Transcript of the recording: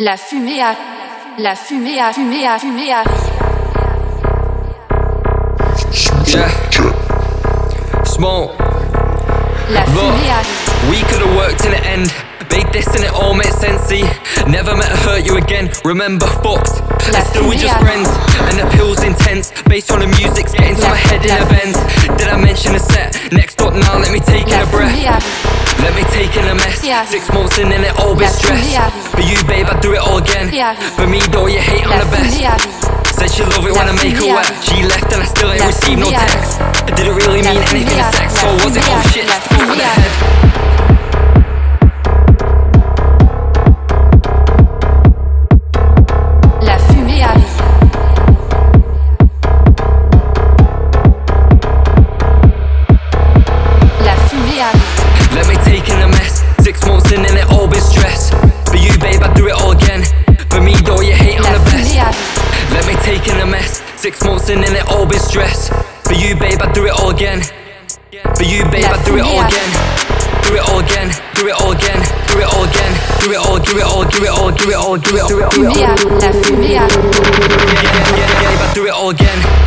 La fumée arrive. La fumée arrive. La fumée arrive. Yeah. Smoke. La fumée arrive. We could've worked till the end. Made this and it all made sense, see. Never meant to hurt you again. Remember, fucked. And still we just friends. And the pill's intense. Based on the music's getting to my head in a Benz. Did I mention the set? Next up now, let me take in a breath. Let me take in a mess. 6 months in and it all been stressed. For you, babe, I'd do it all again. For me, though, you hate I'm the best. Said she love it when I make her wet. She left and I still ain't received no text. I didn't really mean anything to sex. So was it, oh shit, fuck with the head. La fumée arrive. La fumée arrive. Let me take in a mess. 6 months in and it all been stressed. For you, babe, I'd do it all again. For me, though, you hate I'm the best. Let me take in a mess. 6 months in and it all been stressed. For you, babe, I'd do it all again. For you, babe, I'd do it all again. Do it all again. Do it all again. Do it all again. Do it all. Do it all. Do it all. Do it all. Do it all. Do it all. La fumée arrive. Yeah, babe, I'd do it all again.